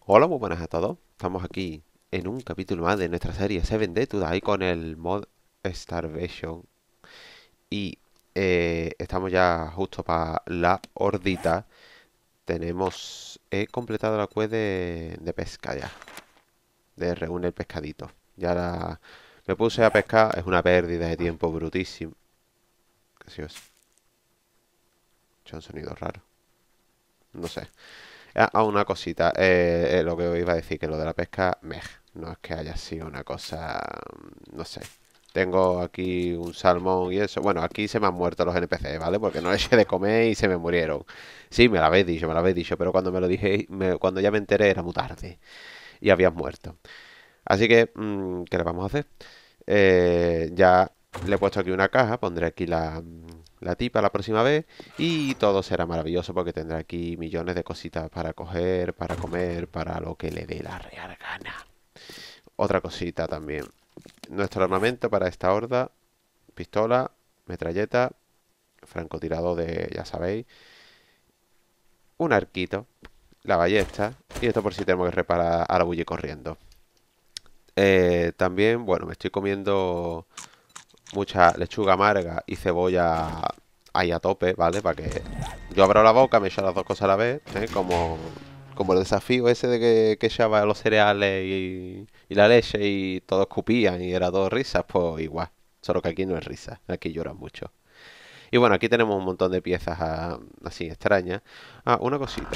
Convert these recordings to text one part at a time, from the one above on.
Hola, muy buenas a todos. Estamos aquí en un capítulo más de nuestra serie Seven Day to Die con el mod Starvation. Y estamos ya justo para la hordita. He completado la quest de pesca ya. De reúne el pescadito. Me puse a pescar. Es una pérdida de tiempo brutísimo. ¿Qué si es? Escucha un sonido raro. No sé. Una cosita. Lo que os iba a decir, que lo de la pesca, no es que haya sido una cosa, no sé. Tengo aquí un salmón y eso. Bueno, aquí se me han muerto los NPC, ¿vale? Porque no les eché de comer y se me murieron. Sí, me lo habéis dicho, pero cuando me lo dije, cuando ya me enteré era muy tarde y habían muerto. Así que, ¿qué le vamos a hacer? Ya le he puesto aquí una caja, pondré aquí la tipa la próxima vez y todo será maravilloso porque tendrá aquí millones de cositas para coger, para comer, para lo que le dé la real gana. Otra cosita también. Nuestro armamento para esta horda: pistola, metralleta, francotirador de, ya sabéis, un arquito, la ballesta y esto por si tenemos que reparar a la bully corriendo. También, bueno, me estoy comiendo mucha lechuga amarga y cebolla ahí a tope, ¿vale? Para que yo abro la boca, me echo las dos cosas a la vez, ¿eh? Como el desafío ese de que echaba los cereales y la leche y todos escupían y era todo risas, pues igual. Solo que aquí no es risa, aquí lloran mucho. Y bueno, aquí tenemos un montón de piezas así extrañas. Una cosita.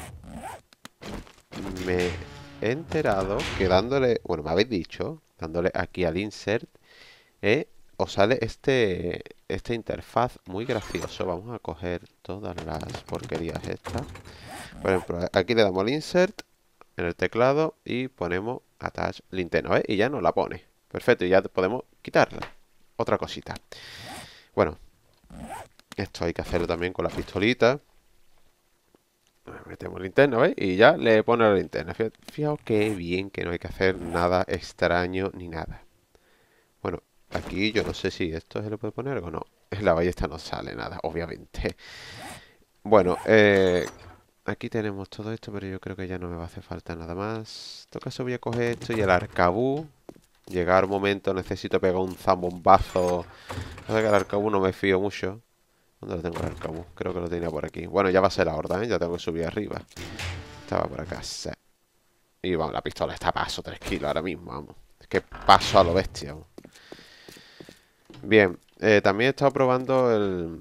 Me he enterado que dándole, bueno, me habéis dicho, dándole aquí al insert, os sale esta interfaz muy gracioso. Vamos a coger todas las porquerías estas. Por ejemplo, aquí le damos al insert en el teclado y ponemos attach linterna, ¿ves? Y ya nos la pone. Perfecto, y ya podemos quitarla. Otra cosita. Bueno, esto hay que hacerlo también con la pistolita. Metemos linterna, ¿ves? Y ya le pone la linterna. Fijaos qué bien que no hay que hacer nada extraño ni nada. Bueno, aquí yo no sé si esto se le puede poner o no. En la ballesta no sale nada, obviamente. Bueno, aquí tenemos todo esto, pero yo creo que ya no me va a hacer falta nada más. En todo caso voy a coger esto y el arcabuz. Llegar un momento, necesito pegar un zambombazo. No sé que el arcabuz no me fío mucho. ¿Dónde lo tengo el arcabuz? Creo que lo tenía por aquí. Bueno, ya va a ser la horda, ¿eh? Ya tengo que subir arriba. Estaba por acá, sí. Y vamos, la pistola está a paso 3 kilos ahora mismo, vamos. Es que paso a lo bestia, vamos. Bien, también he estado probando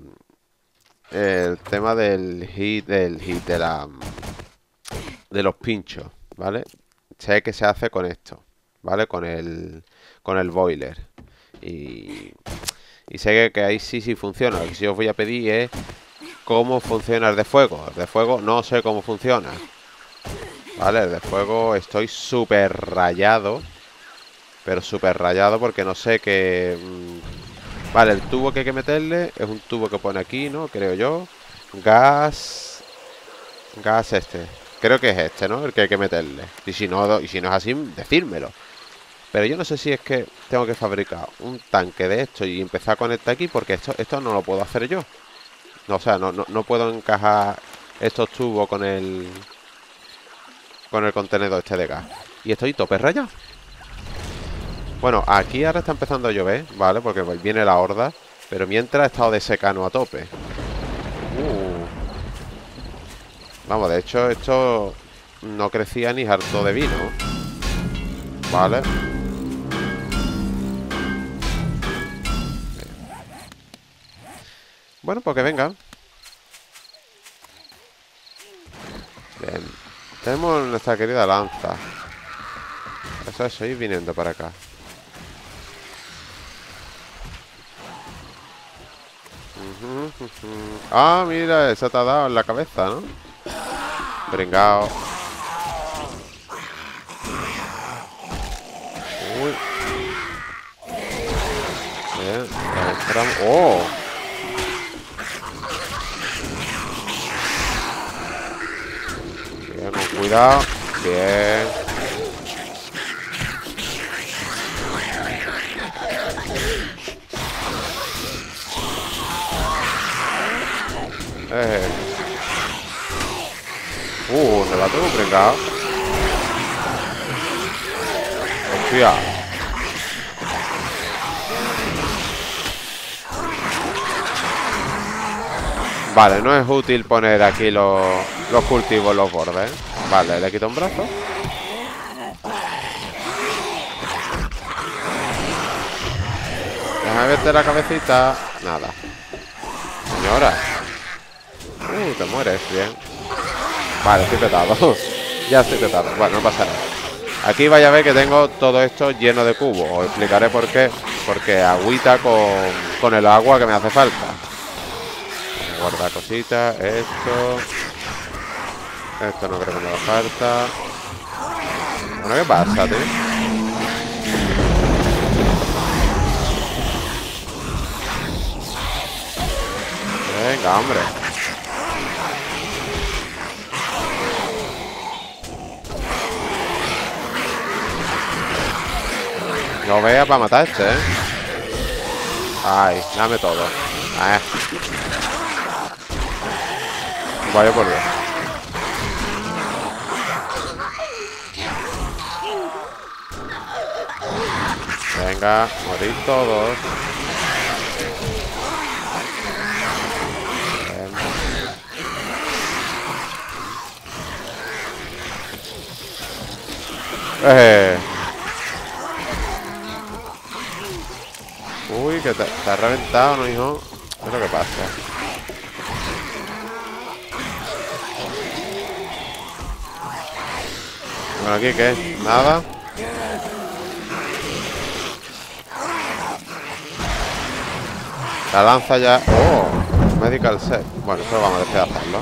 el tema de los pinchos, ¿vale? Sé que se hace con esto, ¿vale? Con el boiler. Y, y sé que ahí sí funciona. Lo que sí os voy a pedir es cómo funciona el de fuego. El de fuego no sé cómo funciona, ¿vale? El de fuego estoy súper rayado. Pero súper rayado porque no sé qué... Vale, el tubo que hay que meterle es un tubo que pone aquí, ¿no? Creo yo. Gas... Gas este. Creo que es este, ¿no? El que hay que meterle. Y si no es así, decírmelo. Pero yo no sé si es que tengo que fabricar un tanque de esto y empezar a conectar aquí porque esto no lo puedo hacer yo. No, o sea, no puedo encajar estos tubos con el contenedor este de gas. Y estoy tope rayado. Bueno, aquí ahora está empezando a llover, ¿vale? Porque viene la horda. Pero mientras he estado de secano a tope. Vamos, de hecho, esto no crecía ni harto de vino. ¿Vale? Bueno, pues que venga. Bien. Tenemos nuestra querida lanza. Eso, ir viniendo para acá. Mira, esa te ha dado en la cabeza, ¿no? Pringao. Uy. Bien, entramos. ¡Oh! Bien, con cuidado. Bien. Se la tengo pringado. Hostia. Vale, no es útil poner aquí los cultivos en los bordes. Vale, le quito un brazo. Déjame verte la cabecita. Nada. Señora. Te mueres, bien. Vale, estoy petado. Ya estoy petado. Bueno, no pasa nada. Aquí vais a ver que tengo todo esto lleno de cubos. Os explicaré por qué. Porque agüita con el agua que me hace falta. Guarda cositas. Esto no creo que me haga falta. Bueno, ¿qué pasa, tío? Venga, hombre. No veas para matar este, ¿eh? Ay, dame todo. Vaya por Dios. Venga, morir todos. Uy, que te ha reventado, ¿no, hijo? ¿Qué es lo que pasa? Bueno, ¿aquí qué? ¿Nada? La lanza ya... ¡Oh! Medical set. Bueno, eso lo vamos a despedazarlo.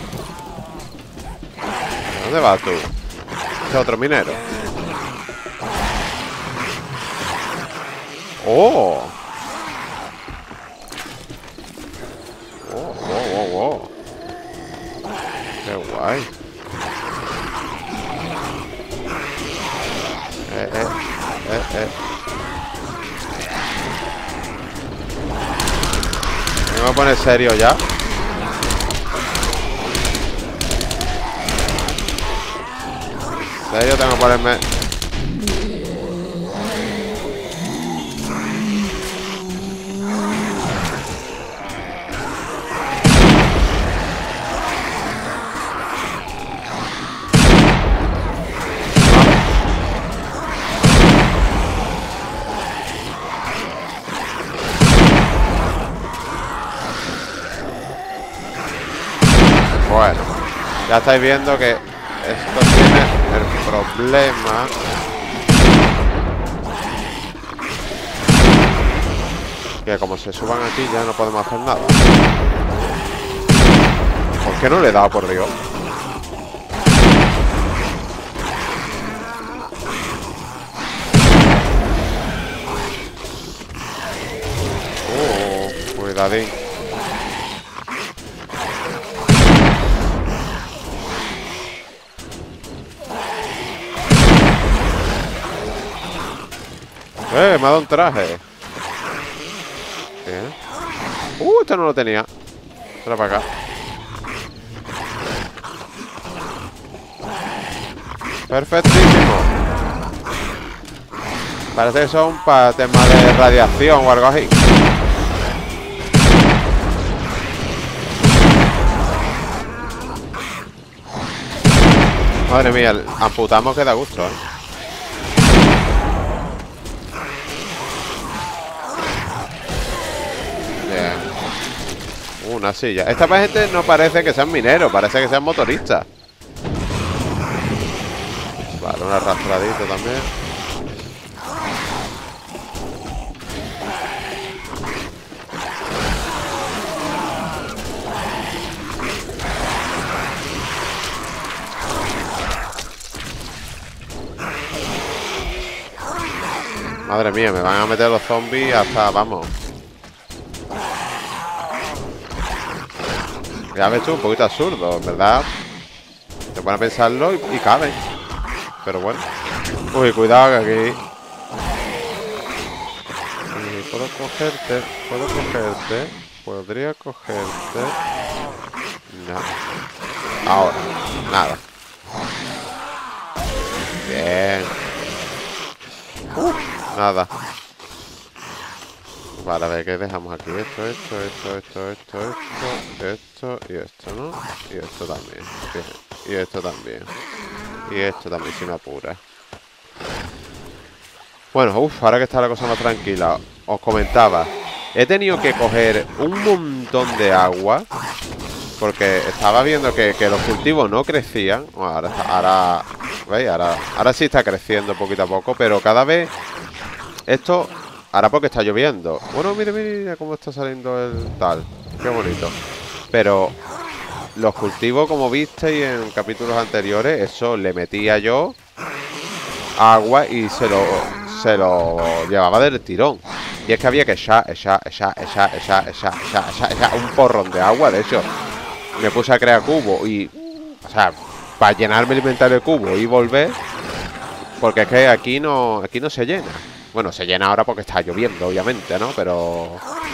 ¿Dónde vas tú? Este es otro minero. ¡Oh! ¡Oh! ¡Qué guay! Me voy a poner serio ya. ¿En serio tengo que ponerme? Bueno, ya estáis viendo que esto tiene el problema que como se suban aquí ya no podemos hacer nada. ¿Por qué no le he dado, por Dios? Cuidadín. Me ha dado un traje. Bien. Esto no lo tenía. Espera para acá. Perfectísimo. Parece que son para temas de radiación o algo así. Madre mía, el amputamos que da gusto, ¿eh? Bien. Una silla. Esta gente no parece que sean mineros, parece que sean motoristas. Vale, un arrastradito también. Madre mía, me van a meter los zombies hasta, vamos. Ya ves tú, un poquito absurdo, ¿verdad? Te ponen a pensarlo y caben. Pero bueno. Uy, cuidado que aquí... Puedo cogerte, podría cogerte. No. Ahora, nada. Bien. Nada. Vale, a ver, ¿qué dejamos aquí? Esto y esto, ¿no? Y esto también. Bien. Y esto también. Y esto también, si me apura. Bueno, ahora que está la cosa más tranquila, os comentaba. He tenido que coger un montón de agua. Porque estaba viendo que los cultivos no crecían. Bueno, ahora, ¿veis? Ahora sí está creciendo poquito a poco. Pero cada vez esto... Ahora porque está lloviendo. Bueno, mire cómo está saliendo el tal. Qué bonito. Pero los cultivos, como visteis en capítulos anteriores, eso le metía yo agua y se lo llevaba del tirón. Y es que había que echar un porrón de agua. De hecho, me puse a crear cubo y... O sea, para llenarme el inventario de cubo y volver. Porque es que aquí no se llena. Bueno, se llena ahora porque está lloviendo, obviamente, ¿no? Pero...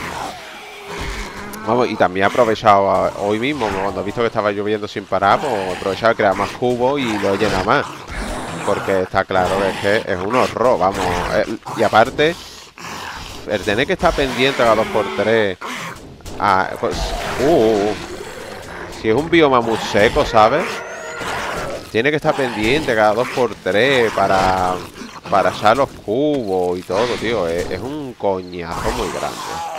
Vamos, y también he aprovechado hoy mismo, cuando he visto que estaba lloviendo sin parar, pues he aprovechado de crear más cubos y lo he llenado más. Porque está claro que es un horror, vamos. Y aparte, el tener que estar pendiente a 2x3... Pues, si es un bioma muy seco, ¿sabes? Tiene que estar pendiente cada 2x3 para echar los cubos y todo, tío. Es un coñazo muy grande.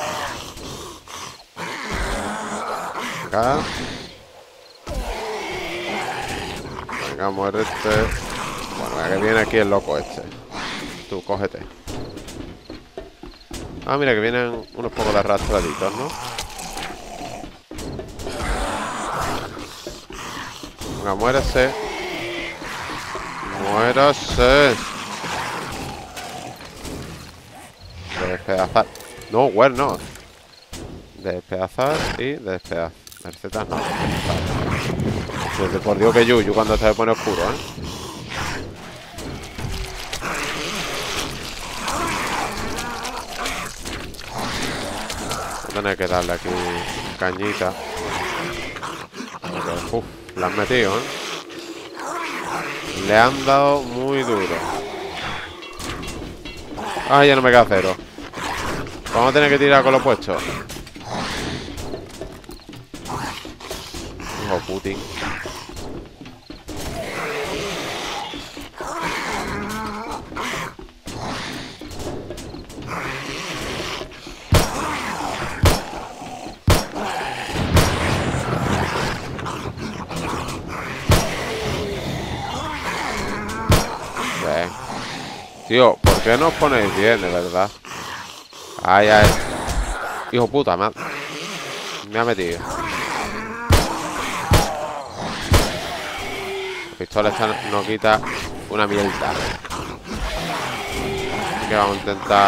Acá. Venga, muérete. Bueno, ya que viene aquí el loco este. Tú, cógete. Ah, mira que vienen unos pocos de arrastraditos, ¿no? Venga, muérase. Muérase. Despedazar. No, bueno, no. Despedazar y despedazar. Recetas no. Pues por Dios que Yuyu cuando se pone oscuro, ¿eh? Voy a tener que darle aquí cañita. Uf, la han metido, ¿eh? Le han dado muy duro. Ah, ya no me queda cero. Vamos a tener que tirar con los puestos. Hijo Putin. Tío, ¿por qué no os ponéis bien, de verdad? Ay, ay. Hijo puta, me ha metido. La pistola esta no quita una mierda. Así que vamos a intentar.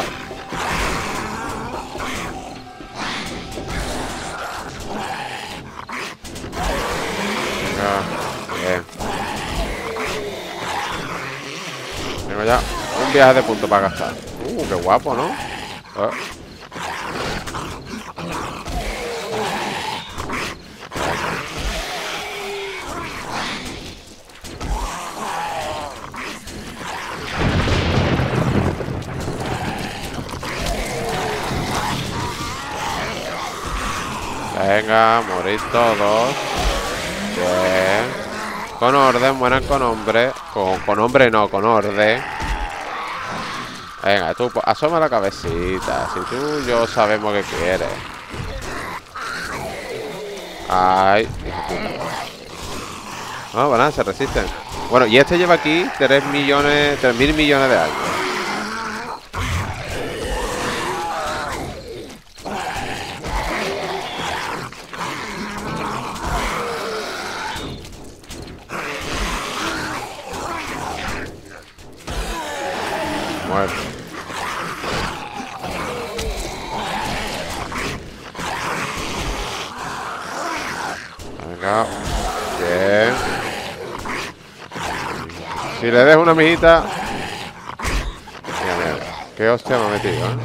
Venga, bien. Tengo ya un viaje de punto para gastar. Qué guapo, ¿no? Venga, morís todos. Bien. Con orden, mueran con hombre. Con hombre no, con orden. Venga, tú asoma la cabecita. Si tú y yo sabemos que quieres. Ay, hijo puta. No, bueno, se resisten. Bueno, y este lleva aquí 3 millones, 3.000 millones de años. Muerto. Venga. Bien. Si le dejo una mijita. Mira, mira. Qué hostia me ha metido, ¿eh?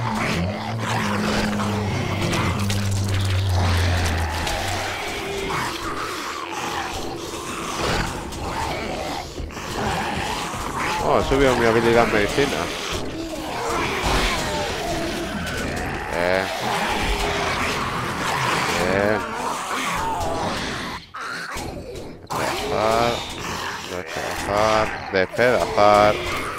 Oh, he subido mi habilidad en medicina. despedazar.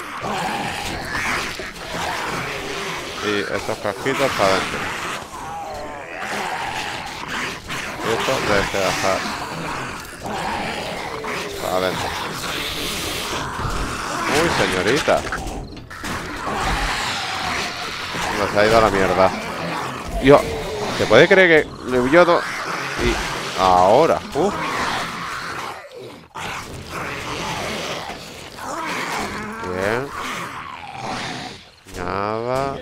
Y estos casquitos para adentro. Y esto despedazar. Para adentro. Uy, señorita. Se ha ido a la mierda. Dios, ¿se puede creer que le huyó todo? Y ahora, bien. Nada.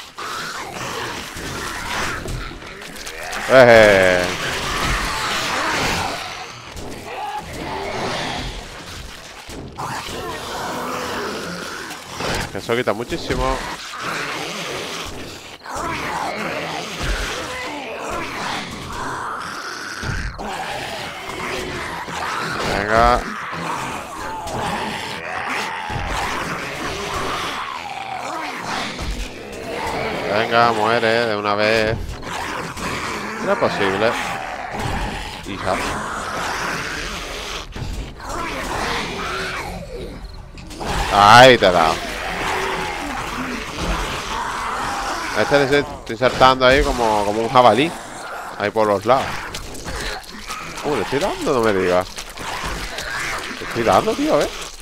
Eso quita muchísimo. Venga. Venga, muere de una vez. No es posible. Hija. Ahí te he dado. Este le estoy saltando ahí como un jabalí. Ahí por los lados. Le estoy dando, no me digas. Le estoy dando, tío,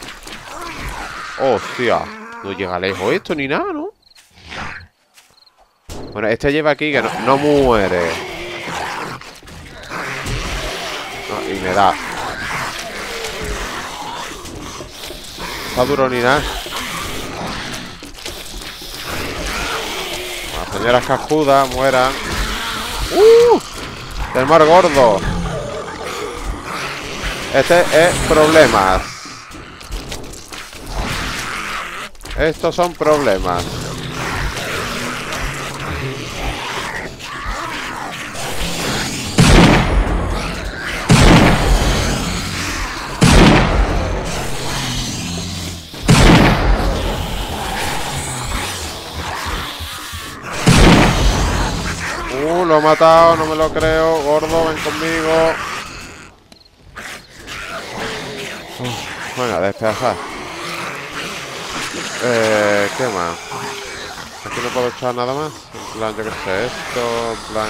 Hostia. No llega lejos esto ni nada, ¿no? Bueno, este lleva aquí que no muere. No, y me da. No está duro ni nada. Las señoras cascudas mueran. Del mar gordo. Este es problemas. Estos son problemas. Lo he matado, no me lo creo. Gordo, ven conmigo. Bueno, despedazar. ¿Qué más? Aquí no puedo echar nada más. En plan, yo qué sé, esto, en plan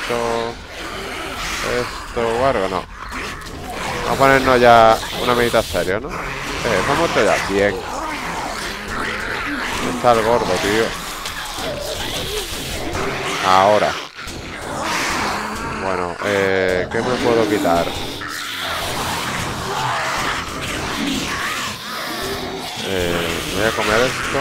esto o algo, no. Vamos a ponernos ya una medita serio, ¿no? Está muerto ya. Bien. Está el gordo, tío. Ahora. Bueno, ¿qué me puedo quitar? Voy a comer esto.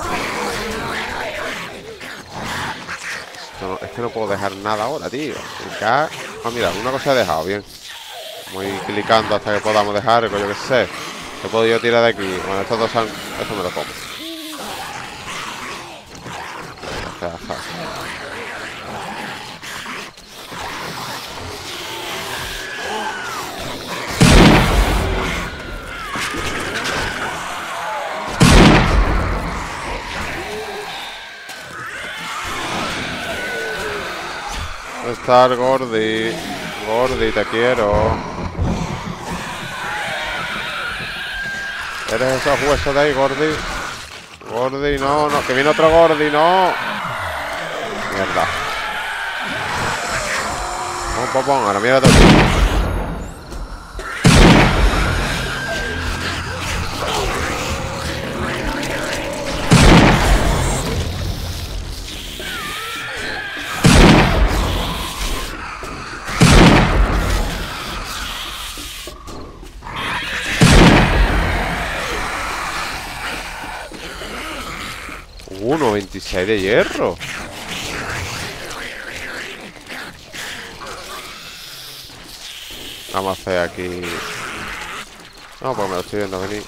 No, es que no puedo dejar nada ahora, tío. Ah, mira, una cosa he dejado, bien. Voy clicando hasta que podamos dejar, yo qué sé. ¿Qué puedo yo tirar de aquí? Bueno, estos dos han... Esto me lo como. Estar Gordi. Gordi, te quiero. ¿Eres esos huesos de ahí, Gordi? Gordi, no, que viene otro Gordi, no. Mierda. Pum, ahora mira otro. 96 de hierro. Vamos a hacer aquí. No, pues me lo estoy viendo venir.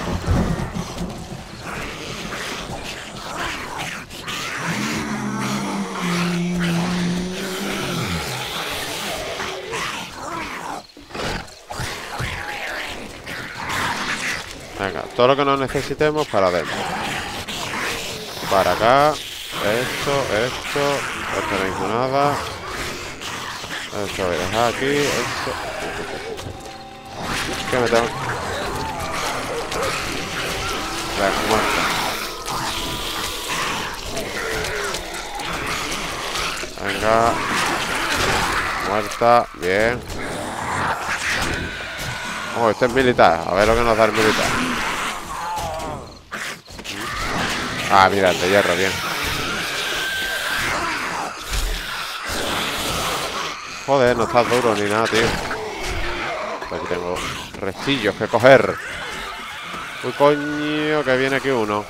Venga, todo lo que nos necesitemos para adentro. Para acá. Esto no hizo nada. Esto voy a dejar aquí. Esto. ¿Qué me tengo? Venga, muerta. Venga. Muerta. Bien. Oh, este es militar. A ver lo que nos da el militar. Ah, mira, el de hierro, bien. Joder, no está duro ni nada, tío. Aquí tengo restillos que coger. Uy, coño, que viene aquí uno.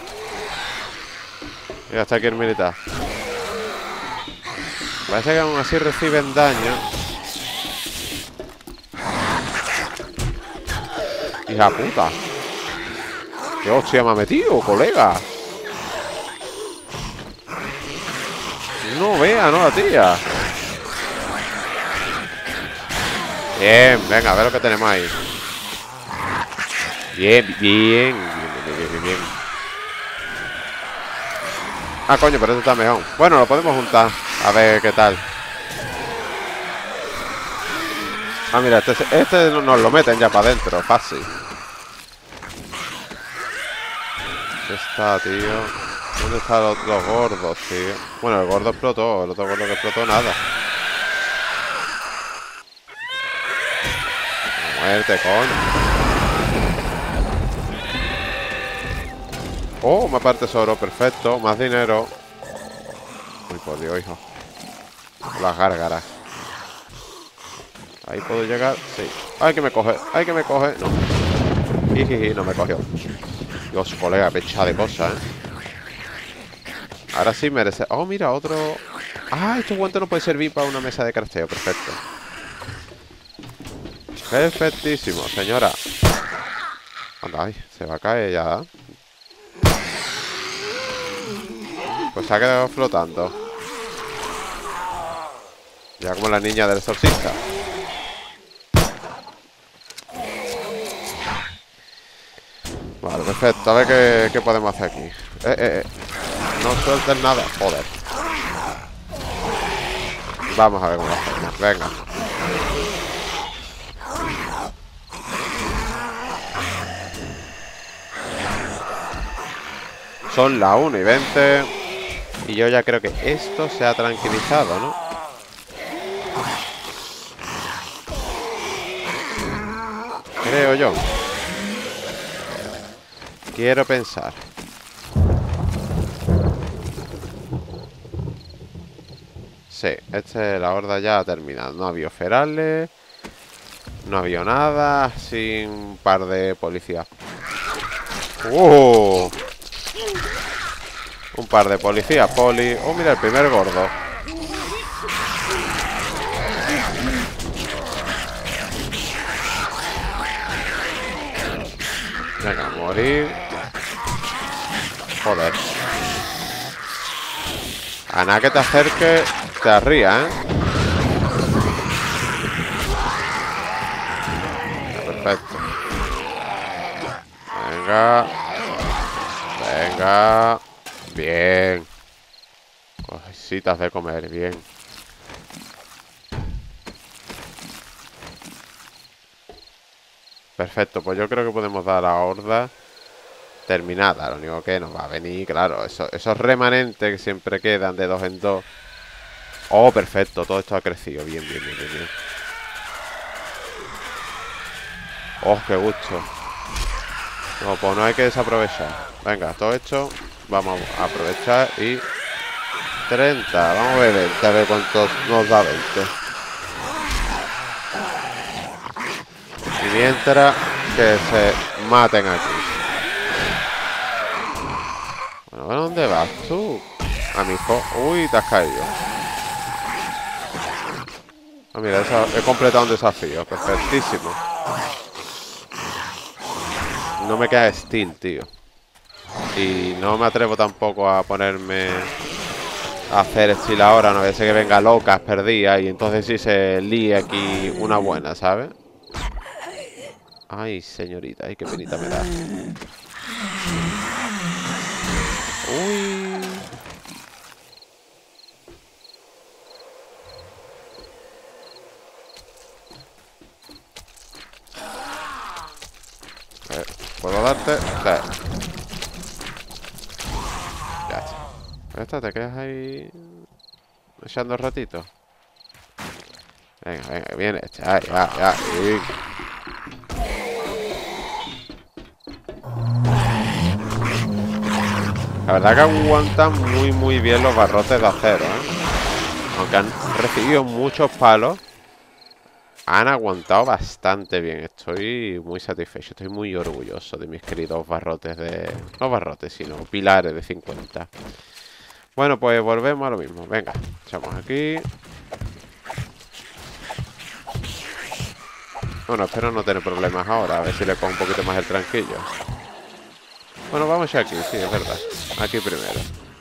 Y hasta aquí el militar. Parece que aún así reciben daño. Hija puta. ¿Qué hostia me ha metido, colega? No vea, no la tía. Bien, venga, a ver lo que tenemos ahí. Bien, bien, bien, bien. Ah, coño, pero este está mejor. Bueno, lo podemos juntar. A ver qué tal. Ah, mira, este nos lo meten ya para adentro, fácil. ¿Dónde está, tío? ¿Dónde están los gordos, tío? Bueno, el gordo explotó, el otro gordo que explotó nada. Muerte, coño. Oh, me parte tesoro, perfecto. Más dinero. Uy, por Dios, hijo. Las gárgaras. Ahí puedo llegar, sí. ¡Ay, que me coge! ¡Ay, que me coge! No. Jijiji, no me cogió. Dios, colega, pecha de cosas, Ahora sí merece... Oh, mira, otro... Ah, este guante no puede servir para una mesa de crafteo. Perfecto. Perfectísimo, señora. Anda, ay, se va a caer ya. Pues se ha quedado flotando. Ya como la niña del exorcista. Vale, perfecto. A ver qué podemos hacer aquí. No sueltes nada. Joder. Vamos a ver cómo lo hacemos. Venga. Son las 1:20. Y yo ya creo que esto se ha tranquilizado, ¿no? Creo yo. Quiero pensar. Sí, la horda ya ha terminado. No había ferales. No había nada. Sin un par de policías. ¡Oh! Un par de policías, poli. Oh, mira, el primer gordo. Venga, a morir. Joder. A nada que te acerques, te arría, Perfecto. Venga. Venga. Bien. Cositas de comer, bien. Perfecto, pues yo creo que podemos dar a horda terminada. Lo único que nos va a venir, claro, esos remanentes que siempre quedan de 2 en 2. Oh, perfecto, todo esto ha crecido. Bien, bien, bien, bien, bien. Oh, qué gusto. No, pues no hay que desaprovechar. Venga, todo esto vamos a aprovechar y 30, vamos a ver 20, a ver cuánto nos da 20. Y mientras que se maten aquí. Bueno, ¿a dónde vas tú? A mi hijo. Uy, te has caído. Ah, mira, he completado un desafío. Perfectísimo. No me queda steel, tío. Y no me atrevo tampoco a ponerme a hacer steel ahora. No vaya a ser que venga locas perdidas y entonces sí se líe aquí una buena, ¿sabes? Ay, señorita, ay, qué penita me da. Uy. A ver, ¿puedo darte? Sí. Esta, ¿te quedas ahí echando ratito? Venga, venga, viene este. Ahí, va, ya. La verdad que aguantan muy bien los barrotes de acero, ¿eh? Aunque han recibido muchos palos, han aguantado bastante bien. Estoy muy satisfecho, estoy muy orgulloso de mis queridos barrotes de... No barrotes, sino pilares de 50. Bueno, pues volvemos a lo mismo. Venga, echamos aquí. Bueno, espero no tener problemas ahora. A ver si le pongo un poquito más el tranquillo. Bueno, vamos aquí, sí, es verdad. Aquí primero.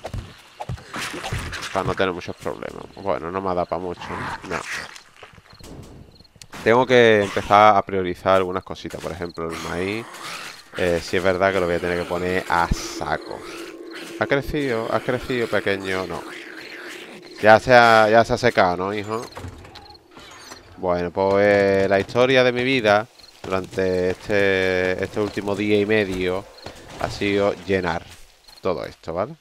Para no tener muchos problemas. Bueno, no me da para mucho, ¿no? No. Tengo que empezar a priorizar algunas cositas. Por ejemplo, el maíz. Si es verdad que lo voy a tener que poner a saco. ¿Ha crecido? ¿Ha crecido pequeño? No. Ya se ha secado, ¿no, hijo? Bueno, pues la historia de mi vida durante este último día y medio ha sido llenar todo esto, ¿vale?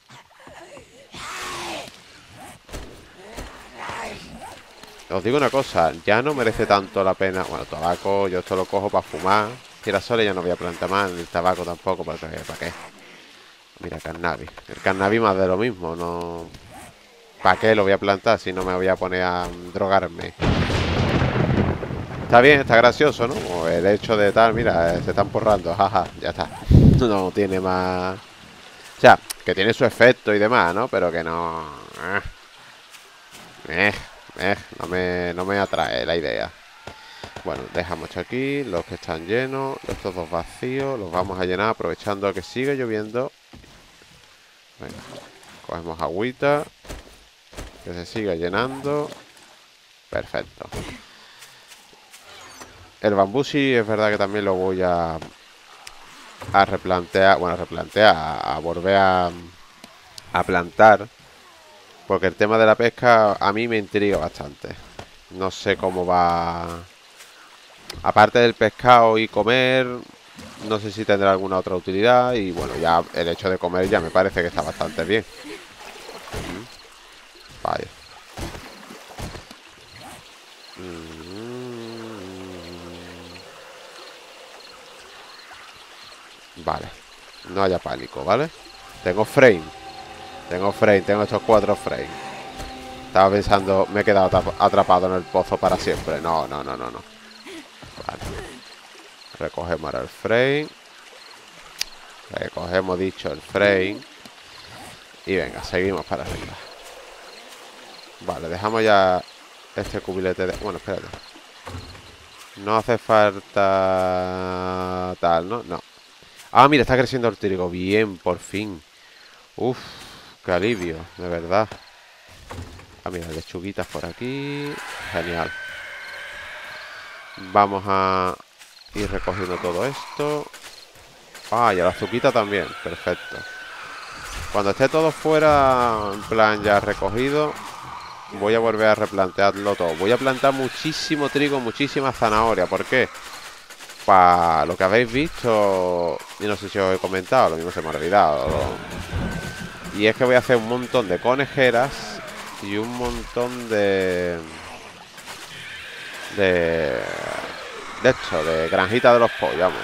Os digo una cosa, ya no merece tanto la pena. Bueno, tabaco, yo esto lo cojo para fumar. Girasoles ya no voy a plantar más, ni el tabaco tampoco, ¿para qué? Mira, cannabis. El cannabis más de lo mismo, no... ¿Para qué lo voy a plantar si no me voy a poner a drogarme? Está bien, está gracioso, ¿no? O el hecho de tal, mira, se están porrando, jaja, ya está. No tiene más... O sea, que tiene su efecto y demás, ¿no? Pero que no... no me atrae la idea. Bueno, dejamos aquí los que están llenos, estos dos vacíos, los vamos a llenar aprovechando que sigue lloviendo. Venga, cogemos agüita, que se siga llenando. Perfecto. El bambú sí es verdad que también lo voy a replantear, bueno, a volver a plantar, porque el tema de la pesca a mí me intriga bastante. No sé cómo va. Aparte del pescado y comer, no sé si tendrá alguna otra utilidad. Y bueno, ya el hecho de comer ya me parece que está bastante bien. Vaya. Vale. No haya pánico, ¿vale? Tengo frame. Tengo estos 4 frames. Estaba pensando, me he quedado atrapado en el pozo para siempre. No. Vale. Recogemos ahora el frame. Recogemos, dicho, el frame. Y venga, seguimos para arriba. Vale, dejamos ya este cubilete de... Bueno, espérate. No hace falta... Tal, ¿no? No. Ah, mira, está creciendo el trigo. Bien, por fin. Uf, qué alivio, de verdad. Ah, mira, lechuguitas por aquí. Genial. Vamos a ir recogiendo todo esto. Ah, y la azuquita también. Perfecto. Cuando esté todo fuera, en plan ya recogido, voy a volver a replantearlo todo. Voy a plantar muchísimo trigo, muchísima zanahoria. ¿Por qué? Para lo que habéis visto, y no sé si os he comentado, lo mismo se me ha olvidado. Y es que voy a hacer un montón de conejeras y un montón de esto, de granjita de los pollos, vamos.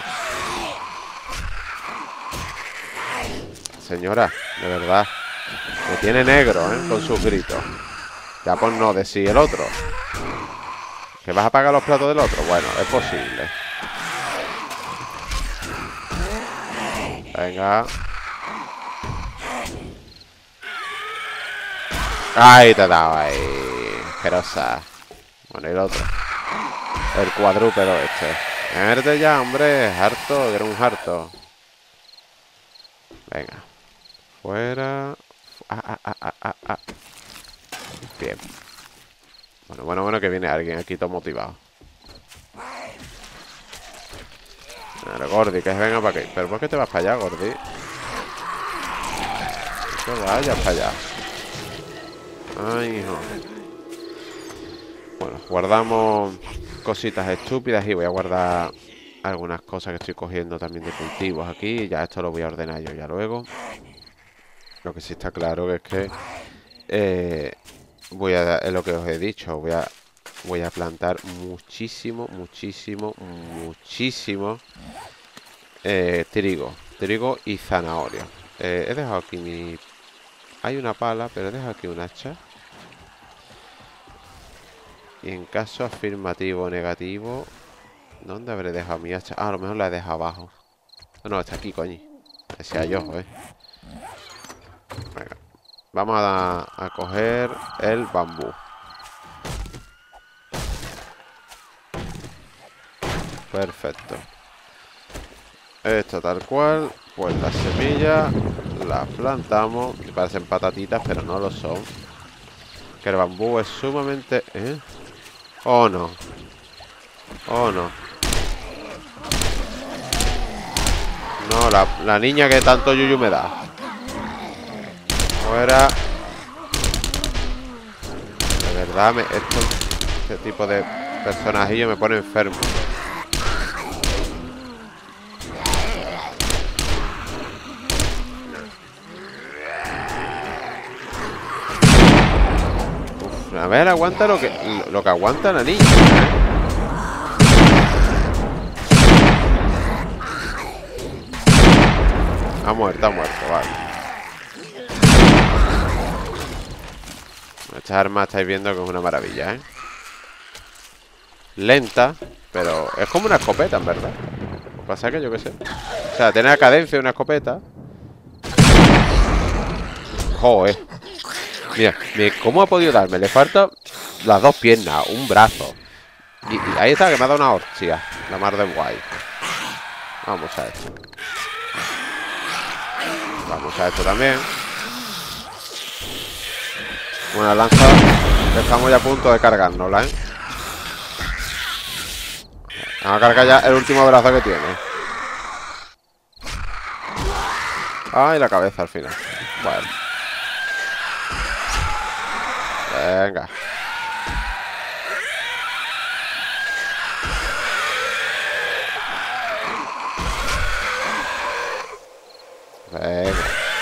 Señora, de verdad, me tiene negro, con sus gritos. Ya por no decir el otro. ¿Que vas a pagar los platos del otro? Bueno, es posible. Venga. Ahí te he dado, ahí. Asquerosa. Bueno, y el otro. El cuadrúpedo este. Verde ya, hombre. Harto, que era un harto. Venga. Fuera. Bien. Bueno, que viene alguien aquí todo motivado. Bueno, Gordi, que venga para aquí. ¿Pero por qué te vas para allá, Gordi? Que vayas para allá. Ay, hijo. Bueno, guardamos cositas estúpidas y voy a guardar algunas cosas que estoy cogiendo también de cultivos aquí. Ya esto lo voy a ordenar yo ya luego. Lo que sí está claro que es que es lo que os he dicho, voy a plantar muchísimo, muchísimo, muchísimo trigo y zanahoria. He dejado aquí mi... Hay una pala, pero he dejado aquí un hacha. Y en caso afirmativo o negativo, ¿dónde habré dejado mi hacha? Ah, a lo mejor la he dejado abajo. No, está aquí, coño. Decía yo, Venga. Vamos a coger el bambú. Perfecto. Esto tal cual. Pues las semillas las plantamos. Que parecen patatitas, pero no lo son. Que el bambú es sumamente... ¿eh? Oh, no. Oh, no. No, la niña que tanto yuyu me da. Fuera. De verdad, este tipo de personajillo me pone enfermo. Uf, a ver, aguanta lo que aguanta la niña. Ha muerto, vale. Esta arma estáis viendo que es una maravilla, Lenta, pero es como una escopeta, en verdad. Lo que pasa es que yo qué sé. O sea, tiene la cadencia de una escopeta. Joder. Mira, ¿cómo ha podido darme? Le falta las dos piernas, un brazo. Y ahí está, que me ha dado una hostia. La mar de guay. Vamos a esto. Vamos a esto también. Una lanza. Estamos ya a punto de cargárnosla, Vamos a cargar ya el último brazo que tiene. Ah, y la cabeza al final. Bueno. Venga. Venga.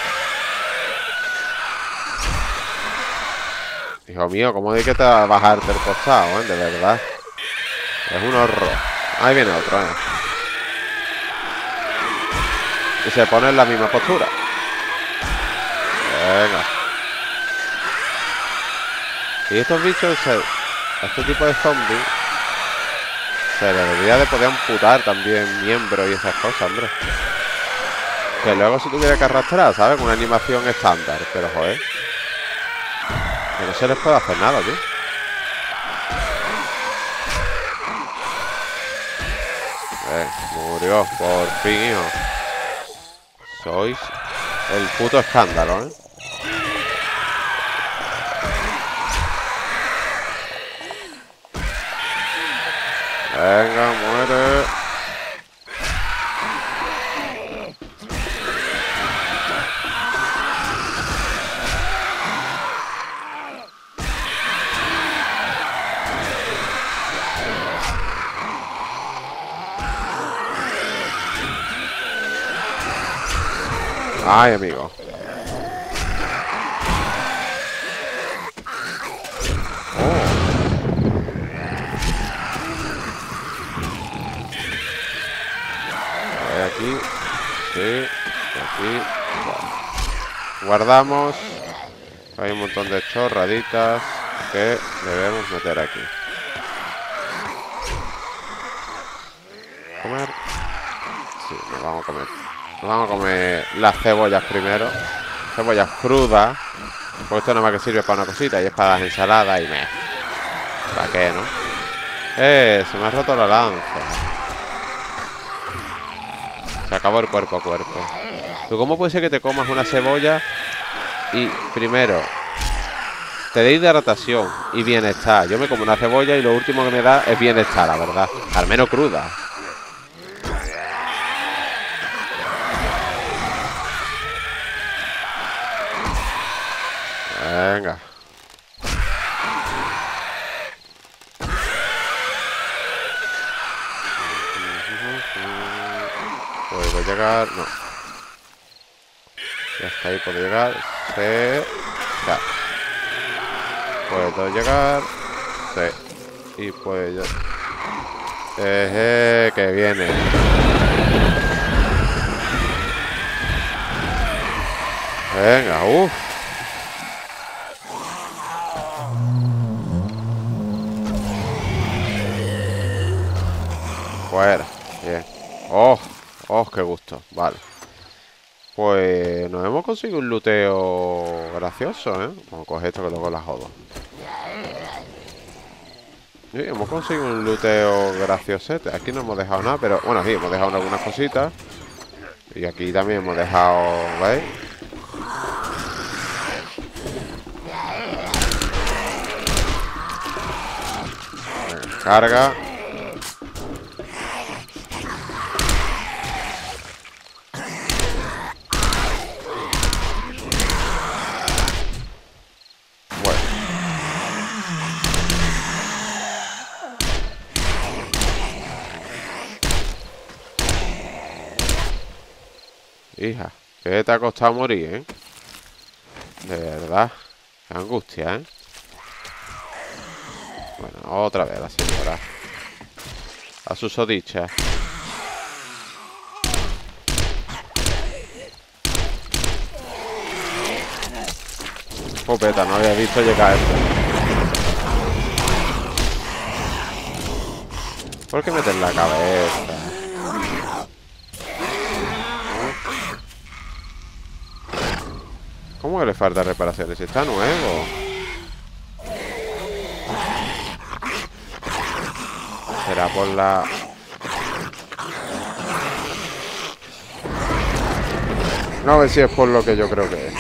Hijo mío, ¿cómo hay que bajarte el costado, De verdad. Es un horror. Ahí viene otro, Y se pone en la misma postura. Venga. Y estos bichos, este tipo de zombies, se debería de poder amputar también miembros y esas cosas, hombre. Que luego si tuviera que arrastrar, ¿sabes? Con una animación estándar. Pero, joder. Que no se les puede hacer nada, tío. Murió, por fin, hijo. Sois el puto escándalo, Venga, muere. Ay, amigo. Aquí. Sí. Aquí. Guardamos. Hay un montón de chorraditas que debemos meter aquí. ¿Comer? Sí, nos vamos a comer. Nos vamos a comer las cebollas primero. Cebollas crudas. Porque esto nada más que sirve para una cosita. Y es para las ensaladas y me... ¿Para qué, no? Se me ha roto la lanza. Se acabó el cuerpo a cuerpo. ¿Tú cómo puede ser que te comas una cebolla y primero te dé hidratación y bienestar? Yo me como una cebolla y lo último que me da es bienestar, la verdad. Al menos cruda. Venga. ¿Puedo llegar? No. Y hasta ahí puedo llegar. Sí. Ya. Puedo llegar. Sí. Y puedo... que viene. Venga, uff. Fuera. Bien. Oh, oh, qué gusto. Vale. Pues nos hemos conseguido un luteo gracioso, ¿eh? Vamos a coger esto que luego la jodo. Sí, hemos conseguido un luteo graciosete. Aquí no hemos dejado nada, pero... Bueno, sí, hemos dejado algunas cositas. Y aquí también hemos dejado... ¿Veis? Venga, carga. Hija, que te ha costado morir, ¿eh? De verdad. Qué angustia, ¿eh? Bueno, otra vez la señora. A su susodicha. Popeta, no había visto llegar esto. ¿Por qué meter la cabeza? ¿Cómo que le falta reparaciones? Está nuevo. Será por la... No, a ver si es por lo que yo creo que es.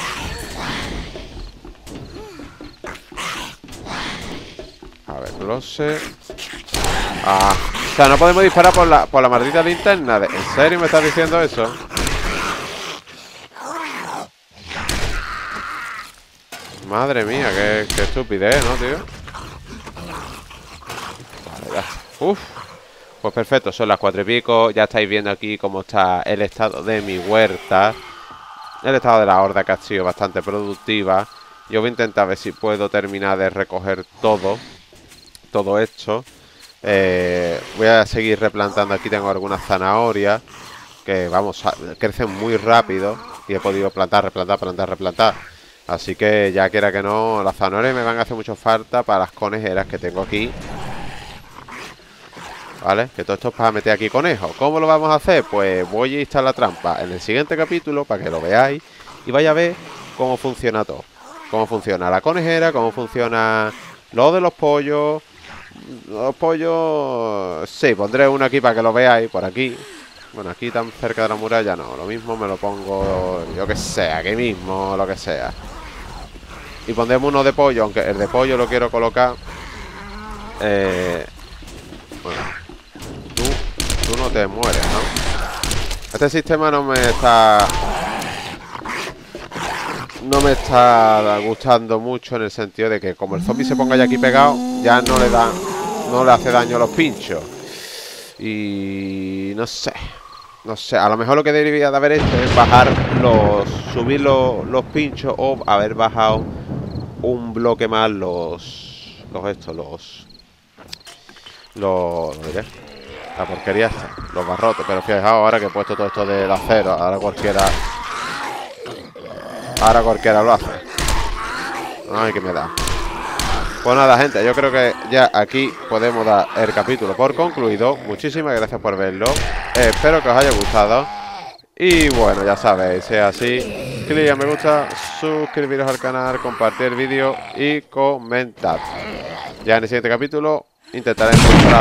A ver, no lo sé. Ah, o sea, no podemos disparar por la maldita linterna. ¿En serio me estás diciendo eso? Madre mía, qué estupidez, ¿no, tío? Vale, ya. Uf. Pues perfecto, son las 4 y pico. Ya estáis viendo aquí cómo está el estado de mi huerta. El estado de la horda, que ha sido bastante productiva. Yo voy a intentar ver si puedo terminar de recoger todo esto. Voy a seguir replantando. Aquí tengo algunas zanahorias que, vamos, crecen muy rápido. Y he podido plantar, replantar. Así que ya quiera que no, las zanahorias me van a hacer mucho falta para las conejeras que tengo aquí. ¿Vale? Que todo esto es para meter aquí conejos. ¿Cómo lo vamos a hacer? Pues voy a instalar la trampa en el siguiente capítulo para que lo veáis y vaya a ver cómo funciona todo. Cómo funciona la conejera, cómo funciona lo de los pollos. Los pollos... Sí, pondré uno aquí para que lo veáis, por aquí. Bueno, aquí tan cerca de la muralla no. Lo mismo me lo pongo, yo que sé, aquí mismo, lo que sea. Y pondremos uno de pollo, aunque el de pollo lo quiero colocar. Bueno, tú no te mueres, ¿no? Este sistema no me está gustando mucho, en el sentido de que como el zombie se ponga ya aquí pegado, ya no le hace daño a los pinchos. Y no sé, a lo mejor lo que debería de haber hecho es subir los pinchos, o haber bajado un bloque más lo diré, la porquería esta, los barrotes. Pero fijaos, ahora que he puesto todo esto del acero, ahora cualquiera lo hace. Ay, que me da. Pues nada, gente, yo creo que ya aquí podemos dar el capítulo por concluido. Muchísimas gracias por verlo. Espero que os haya gustado. Y bueno, ya sabéis, si es así, clic a me gusta, suscribiros al canal, compartir el vídeo y comentar. Ya en el siguiente capítulo intentaré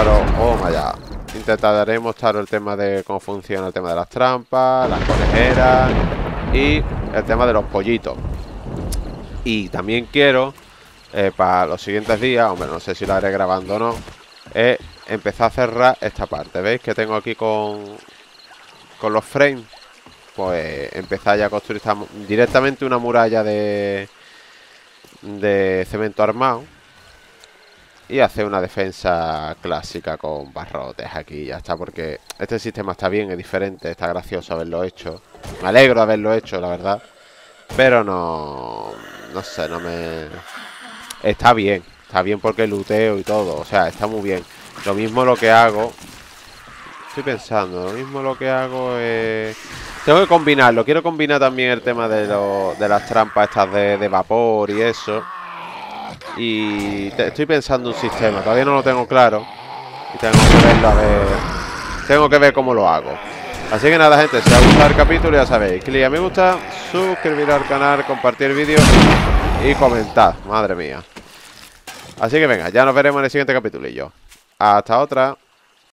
mostraros el tema de cómo funciona el tema de las trampas, las conejeras y el tema de los pollitos. Y también quiero, para los siguientes días, hombre, no sé si lo haré grabando o no, empezar a cerrar esta parte. ¿Veis que tengo aquí con los frames? Pues empezar ya a construir directamente una muralla de cemento armado. Y hacer una defensa clásica con barrotes aquí, ya está, porque este sistema está bien, es diferente, está gracioso haberlo hecho. Me alegro de haberlo hecho, la verdad. Pero no... No sé, no me... Está bien porque looteo y todo. O sea, está muy bien. Lo mismo lo que hago... Estoy pensando, lo mismo lo que hago es... Tengo que combinarlo. Quiero combinar también el tema de las trampas estas de vapor y eso. Y estoy pensando un sistema. Todavía no lo tengo claro. Y tengo que verlo a ver... Tengo que ver cómo lo hago. Así que nada, gente, si os ha gustado el capítulo, ya sabéis, clic a me gusta, suscribiros al canal, compartir el vídeo y comentad, madre mía. Así que venga, ya nos veremos en el siguiente capítulo y yo. Hasta otra.